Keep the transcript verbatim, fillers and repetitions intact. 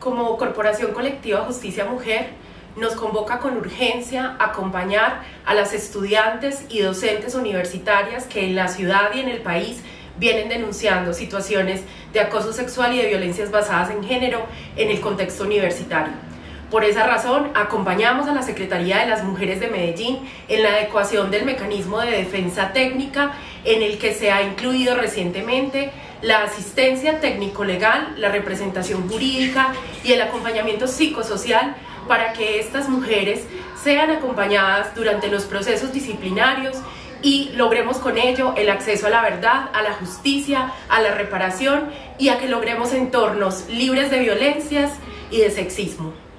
Como Corporación Colectiva Justicia Mujer, nos convoca con urgencia a acompañar a las estudiantes y docentes universitarias que en la ciudad y en el país vienen denunciando situaciones de acoso sexual y de violencias basadas en género en el contexto universitario. Por esa razón, acompañamos a la Secretaría de las Mujeres de Medellín en la adecuación del mecanismo de defensa técnica, en el que se ha incluido recientemente la asistencia técnico-legal, la representación jurídica y el acompañamiento psicosocial para que estas mujeres sean acompañadas durante los procesos disciplinarios y logremos con ello el acceso a la verdad, a la justicia, a la reparación y a que logremos entornos libres de violencias y de sexismo.